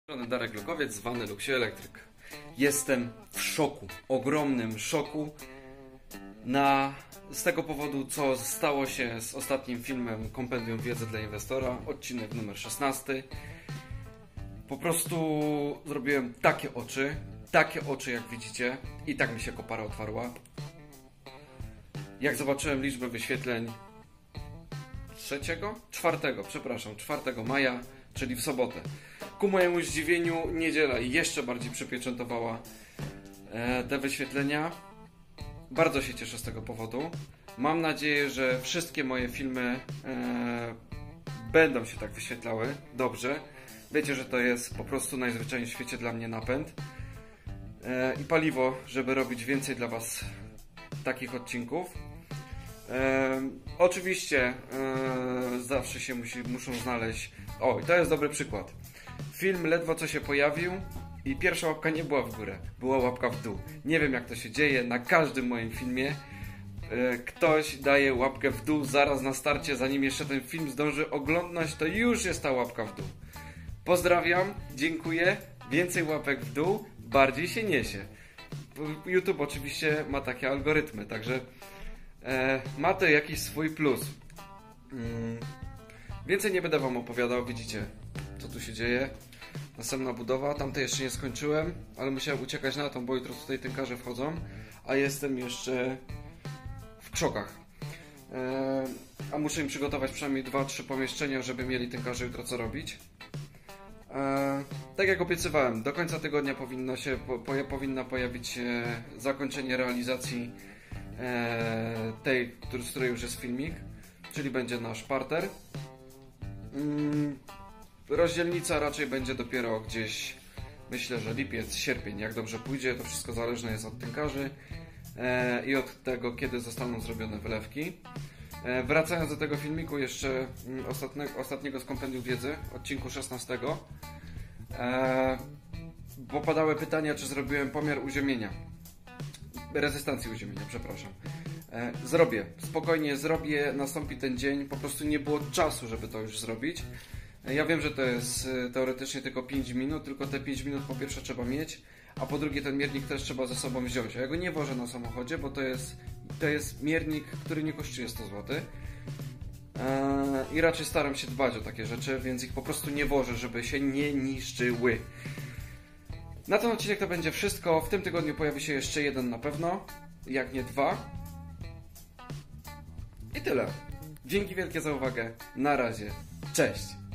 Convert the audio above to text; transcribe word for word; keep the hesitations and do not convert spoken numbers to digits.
Darek Lukowiec, zwany Luksiu Elektryk. Jestem w szoku, ogromnym szoku na, z tego powodu, co stało się z ostatnim filmem Kompendium Wiedzy dla Inwestora, odcinek numer szesnasty. Po prostu zrobiłem takie oczy, takie oczy jak widzicie i tak mi się kopara otwarła. Jak zobaczyłem liczbę wyświetleń trzeciego? czwartego, przepraszam, czwartego maja, czyli w sobotę. Ku mojemu zdziwieniu niedziela jeszcze bardziej przypieczętowała e, te wyświetlenia. Bardzo się cieszę z tego powodu. Mam nadzieję, że wszystkie moje filmy e, będą się tak wyświetlały dobrze. Wiecie, że to jest po prostu najzwyczajniej w świecie dla mnie napęd e, i paliwo, żeby robić więcej dla Was takich odcinków. E, oczywiście e, zawsze się musi, muszą znaleźć. O, i to jest dobry przykład. Film ledwo co się pojawił i pierwsza łapka nie była w górę, była łapka w dół. Nie wiem, jak to się dzieje, na każdym moim filmie e, ktoś daje łapkę w dół zaraz na starcie, zanim jeszcze ten film zdąży oglądnąć, to już jest ta łapka w dół. Pozdrawiam, dziękuję, więcej łapek w dół, bardziej się niesie. YouTube oczywiście ma takie algorytmy, także e, ma to jakiś swój plus. Hmm. Więcej nie będę Wam opowiadał, widzicie, co tu się dzieje. Następna budowa, tamtej jeszcze nie skończyłem, ale musiałem uciekać na tą, bo jutro tutaj tynkarze wchodzą, a jestem jeszcze w krzokach. Eee, a muszę im przygotować przynajmniej dwa trzy pomieszczenia, żeby mieli tynkarze jutro co robić. Eee, tak jak obiecywałem, do końca tygodnia powinno się, po, po, powinna pojawić się zakończenie realizacji e, tej, który, z której już jest filmik, czyli będzie nasz parter. Hmm. Rozdzielnica raczej będzie dopiero gdzieś, myślę, że lipiec, sierpień, jak dobrze pójdzie, to wszystko zależne jest od tynkarzy e, i od tego, kiedy zostaną zrobione wylewki. E, wracając do tego filmiku jeszcze ostatniego, ostatniego z Kompendium Wiedzy, odcinku szesnastego, e, bo padały pytania, czy zrobiłem pomiar uziemienia, rezystancji uziemienia, przepraszam. E, zrobię, spokojnie zrobię, nastąpi ten dzień, po prostu nie było czasu, żeby to już zrobić. Ja wiem, że to jest teoretycznie tylko pięć minut, tylko te pięć minut po pierwsze trzeba mieć, a po drugie ten miernik też trzeba ze sobą wziąć. A ja go nie wożę na samochodzie, bo to jest, to jest miernik, który nie kosztuje sto złotych. Eee, I raczej staram się dbać o takie rzeczy, więc ich po prostu nie wożę, żeby się nie niszczyły. Na ten odcinek to będzie wszystko. W tym tygodniu pojawi się jeszcze jeden na pewno, jak nie dwa. I tyle. Dzięki wielkie za uwagę. Na razie. Cześć!